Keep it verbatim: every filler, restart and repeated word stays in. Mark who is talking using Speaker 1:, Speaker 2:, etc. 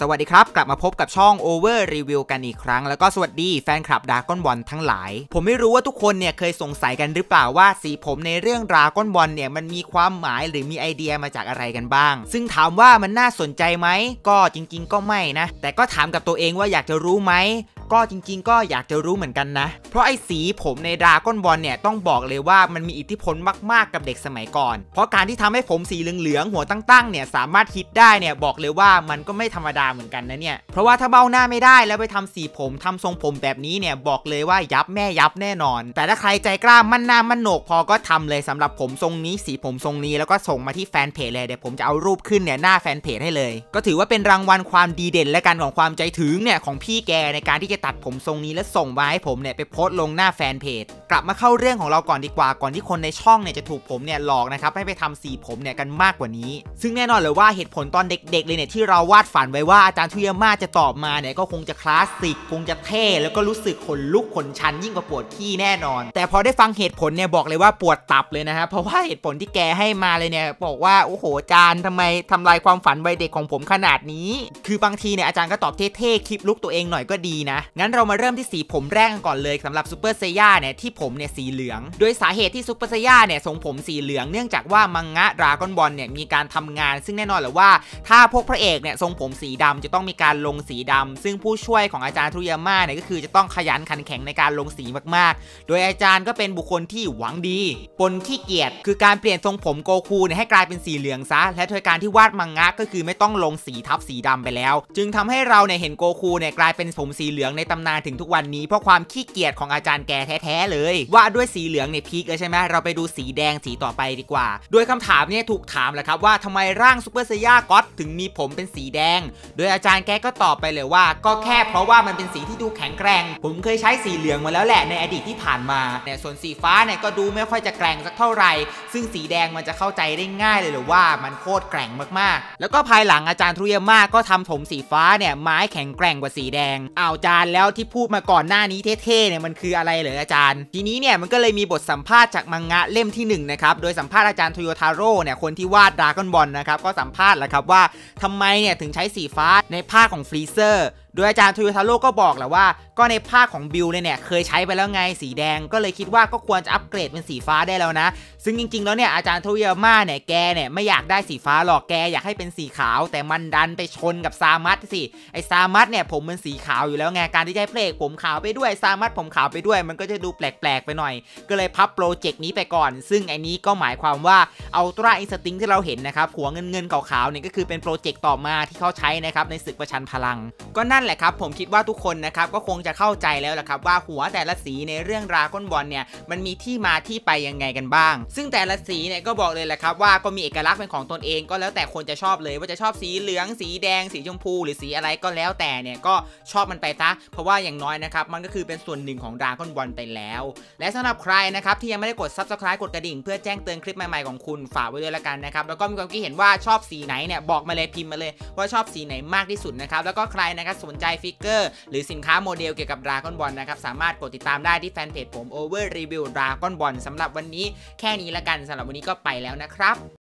Speaker 1: สวัสดีครับกลับมาพบกับช่อง Over Review กันอีกครั้งแล้วก็สวัสดีแฟนคลับ Dragon Ball ทั้งหลายผมไม่รู้ว่าทุกคนเนี่ยเคยสงสัยกันหรือเปล่าว่าสีผมในเรื่อง Dragon Ball เนี่ยมันมีความหมายหรือมีไอเดียมาจากอะไรกันบ้างซึ่งถามว่ามันน่าสนใจไหมก็จริงๆก็ไม่นะแต่ก็ถามกับตัวเองว่าอยากจะรู้ไหมก็จริงๆก็อยากจะรู้เหมือนกันนะเพราะไอ้สีผมใน Dragon Ball เนี่ยต้องบอกเลยว่ามันมีอิทธิพลมากๆกับเด็กสมัยก่อนเพราะการที่ทำให้ผมสีเหลืองๆหัวตั้งๆเนี่ยสามารถฮิตได้เนี่ยบอกเลยว่ามันก็ไม่ธรรมดาเหมือนกันนะเนี่ยเพราะว่าถ้าเบ้าหน้าไม่ได้แล้วไปทำสีผมทำทรงผมแบบนี้เนี่ยบอกเลยว่ายับแม่ยับแน่นอนแต่ถ้าใครใจกล้ามั่นหน้ามั่นโหนกพอก็ทำเลยสำหรับผมทรงนี้สีผมทรงนี้แล้วก็ส่งมาที่แฟนเพจเลยเดี๋ยวผมจะเอารูปขึ้นเนี่ยหน้าแฟนเพจให้เลยก็ถือว่าเป็นรางวัลความดีเด่นและการของความใจถึงเนี่ยของพี่แกในการที่จะตัดผมทรงนี้ส่งมาให้ผมเนี่ยไปโพสต์ลงหน้าแฟนเพจกลับมาเข้าเรื่องของเราก่อนดีกว่าก่อนที่คนในช่องเนี่ยจะถูกผมเนี่ยหลอกนะครับให้ไปทำสีผมเนี่ยกันมากกว่านี้ซึ่งแน่นอนเลยว่าเหตุผลตอนเด็กๆเลยเนี่ยที่เราวาดฝันไว้ว่าอาจารย์ทุยาม่าจะตอบมาเนี่ยก็คงจะคลาสสิกคงจะเท่แล้วก็รู้สึกขนลุกขนชันยิ่งกว่าปวดขี้แน่นอนแต่พอได้ฟังเหตุผลเนี่ยบอกเลยว่าปวดตับเลยนะครับเพราะว่าเหตุผลที่แกให้มาเลยเนี่ยบอกว่าโอ้โหอาจารย์ทำไมทำลายความฝันวัยเด็กของผมขนาดนี้คือบางทีเนี่ยอาจารย์ก็ตอบเท่ๆคลิปลุกตัวเองหน่อยก็ดีนะงั้นเรามาเริ่มที่สีผมแรกกันก่อนเลยสำหรับซูเปอร์ไซย่าเนี่ยที่ผมเนี่ยสีเหลืองโดยสาเหตุที่ซูเปอร์ไซย่าเนี่ยทรงผมสีเหลืองเนื่องจากว่ามังงะดราก้อนบอลเนี่ยมีการทำงานซึ่งแน่นอนเลยว่าถ้าพวกพระเอกเนี่ยทรงผมสีดำจะต้องมีการลงสีดำซึ่งผู้ช่วยของอาจารย์ทุยาม่าเนี่ยก็คือจะต้องขยันขันแข็งในการลงสีมากๆโดยอาจารย์ก็เป็นบุคคลที่หวังดีปนขี้เกียจคือการเปลี่ยนทรงผมโกคูเนี่ยให้กลายเป็นสีเหลืองซะและโดยการที่วาดมังงะก็คือไม่ต้องลงสีทับสีดำไปแล้วจึงทำให้เราเนี่ยเห็นโกคูเนี่ยกลายเป็นผมสีเหลืองในตำนานถึงทุกวันนี้เพราะความขี้เกียจของอาจารย์แกแท้ๆเลยว่าด้วยสีเหลืองเนี่ยพีคเลยใช่ไหมเราไปดูสีแดงสีต่อไปดีกว่าโดยคำถามเนี่ยถูกถามแหละครับว่าทำไมร่างซูเปอร์ไซย่าก็อตถึงมีผมเป็นสีแดงโดยอาจารย์แกก็ตอบไปเลยว่าก็แค่เพราะว่ามันเป็นสีที่ดูแข็งแกร่งผมเคยใช้สีเหลืองมาแล้วแหละในอดีตที่ผ่านมาเนี่ยส่วนสีฟ้าเนี่ยก็ดูไม่ค่อยจะแกร่งสักเท่าไหร่ซึ่งสีแดงมันจะเข้าใจได้ง่ายเลยหรือว่ามันโคตรแกร่งมากๆแล้วก็ภายหลังอาจารย์ทุยาม่าก็ทำผมสีฟ้าเนี่ยไม้แข็งแกร่งกว่าสีแดงอ้าวอาจารย์แล้วที่พูดมาก่อนหน้านี้เท่ๆเนี่ยมันคืออะไรเหรออาจารย์ทีนี้เนี่ยมันก็เลยมีบทสัมภาษณ์จากมังงะเล่มที่หนึ่งนะครับโดยสัมภาษณ์อาจารย์โตโยทาโร่เนี่ยคนที่วาดดราก้อนบอลนะครับก็สัมภาษณ์แหละครับว่าทำไมเนี่ยถึงใช้สีฟ้าในภาคของฟรีเซอร์โดยอาจารย์โตโยทาโร่ก็บอกแหละว่าก็ในภาคของบิลเนี่ยเคยใช้ไปแล้วไงสีแดงก็เลยคิดว่าก็ควรจะอัปเกรดเป็นสีฟ้าได้แล้วนะซึ่งจริงๆแล้วเนี่ยอาจารย์โตโยม่าเนี่ยแกเนี่ยไม่อยากได้สีฟ้าหรอกแกอยากให้เป็นสีขาวแต่มันดันไปชนกับซามัตสิไอซามัตเนี่ยผมมันสีขาวอยู่แล้วไงการที่ได้เพลกผมขาวไปด้วยซามัตผมขาวไปด้วยมันก็จะดูแปลกๆไปหน่อยก็เลยพับโปรเจกต์นี้ไปก่อนซึ่งไอ้นี้ก็หมายความว่าอัลตร้าอินสติ้งที่เราเห็นนะครับหัวเงินเงินขาวๆเนี่ยก็คือเป็นโปรเจกต์ต่อมาที่เขาใช้นะครับในศึกประชันพลังก็นั่นแหละครับผมคิดว่าทุกคนนะครับก็คงจะเข้าใจแล้วแหละครับว่าหัวแต่ละสีในเรื่องดราก้อนบอลเนี่ยมันมีที่มาที่ไปยังไงกันบ้างซึ่งแต่ละสีเนี่ยก็บอกเลยแหละครับว่าก็มีเอกลักษณ์เป็นของตนเองก็แล้วแต่คนจะชอบเลยว่าจะชอบสีเหลืองสีแดงสีชมพูหรือสีอะไรก็แล้วแต่เนี่ยก็ชอบมันไปซะเพราะว่าอย่างน้อยนะครับมันก็คือเป็นส่วนหนึ่งของดราก้อนบอลไปแล้วและสำหรับใครนะครับที่ยังไม่ได้กด ซับสไครบ์ กดกระดิ่งเพื่อแจ้งเตือนคลิปใหม่ๆของคุณฝากไว้ด้วยละกันนะครับแล้วก็มีความคิดเห็นว่าชอบสีไหนเนี่ยบอกมาเลยพิมพ์มาเลยว่าชอบสีไหนมากที่สุดนะครับแล้วก็ใครนะครับสนใจฟิกเกอร์หรือสินค้าโมเดลเกี่ยวกับดราก้อนบอลนะครับสามารถกดติดตามได้ที่แฟนเพจผม Over Review ดราก้อนบอลสำหรับวันนี้แค่นี้ละกันสำหรับวันนี้ก็ไปแล้วนะครับ